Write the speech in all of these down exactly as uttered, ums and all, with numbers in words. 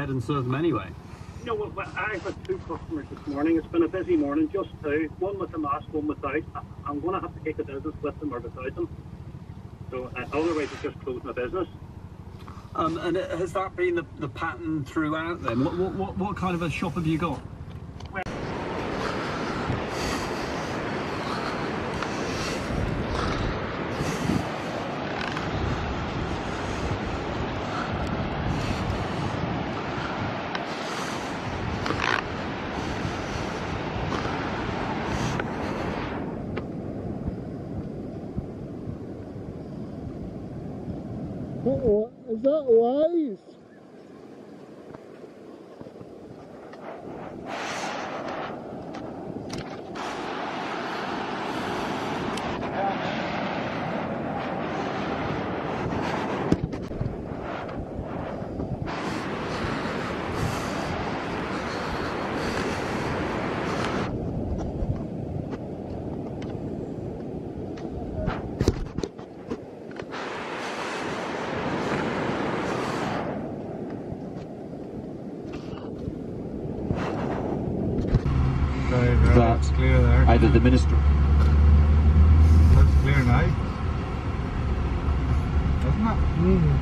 ahead and serve them anyway. You know, well, I've had two customers this morning. It's been a busy morning, just two. One with the mask, one without. I'm going to have to take the business with them or without them. So uh, otherwise it's just closed my business. Um, and has that been the, the pattern throughout then? What, what, what, what kind of a shop have you got? Well, What, is that wise? That's clear there. Either the minister. That's clear now. Isn't it? Mm.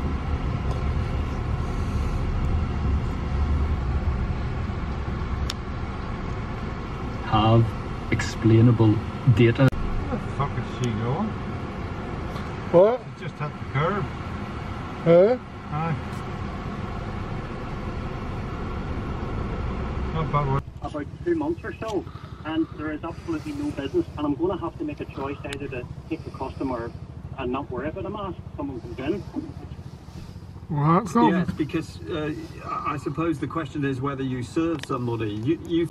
Have explainable data. Where the fuck is she going? What? She just hit the curb. Huh? Aye. Not bad. about two months or so, and there is absolutely no business, and I'm going to have to make a choice either to take the customer and not worry about a mask. Someone comes in. Well, that's not... Yes, because uh, I suppose the question is whether you serve somebody. You, you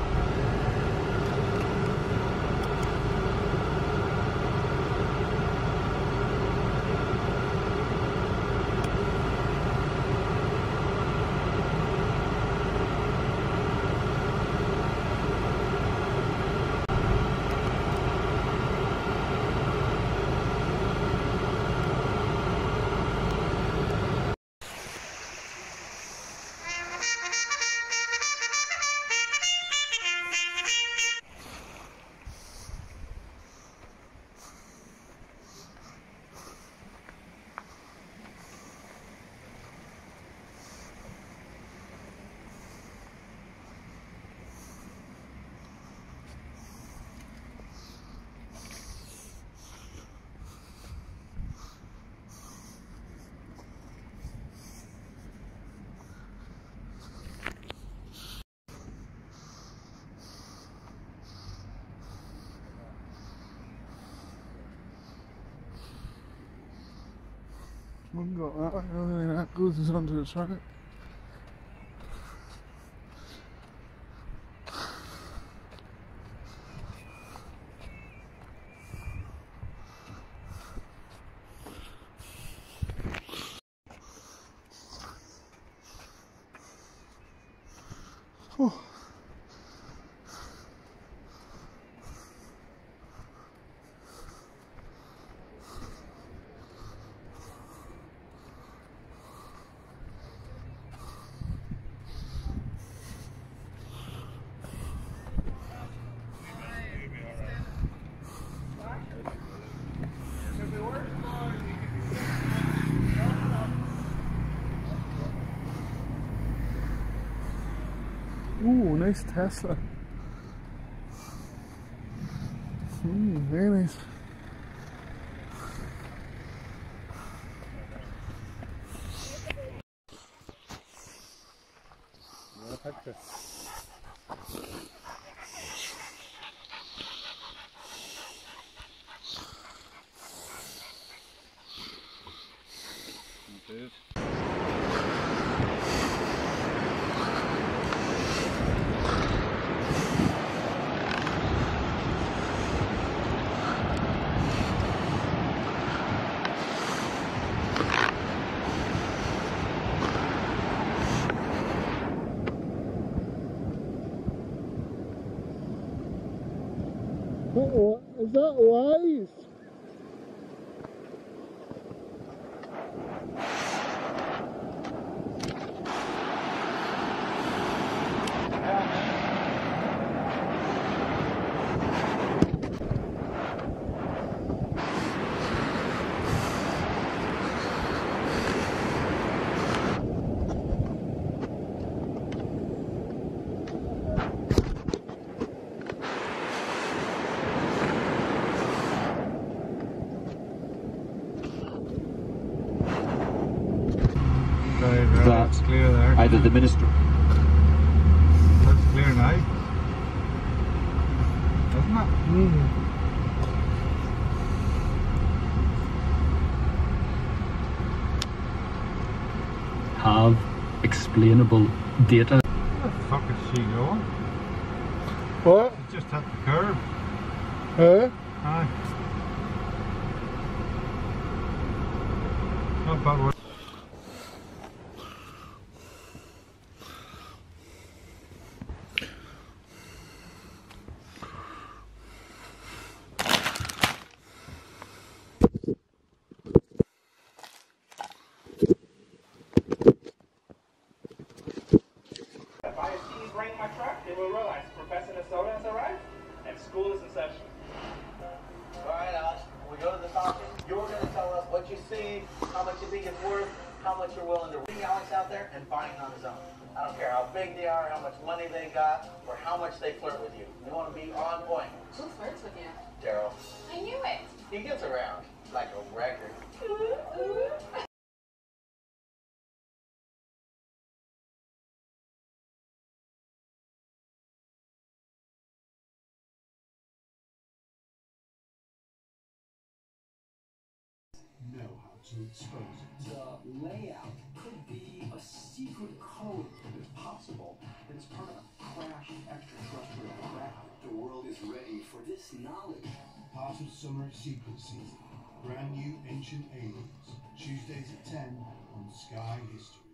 One got that, everything that goes onto the track. Oh. Ooh, nice Tesla. Hmm, very nice. What, is that wise? that That's clear there. either the minister. That's clear now. Isn't it? Mm. Have explainable data. Where the fuck is she going? What? She just hit the curb. Huh? Aye. Not bad. What? If I see you bring my truck, they will realize Professor Nasoda has arrived and school is in session. Alright, Alex, when we go to the auction, you're going to tell us what you see, how much you think it's worth, how much you're willing to bring Alex out there and buying on his own. I don't care how big they are, how much money they got, or how much they flirt with you. You want to be on point. Who flirts with you? Daryl. I knew it. He gets around like a record. Know how to expose it. The layout could be a secret code. It's possible that it's part of a crashed extraterrestrial craft. The world is ready for this knowledge. Part of summer sequence season. Brand new Ancient Aliens. Tuesdays at ten on Sky History.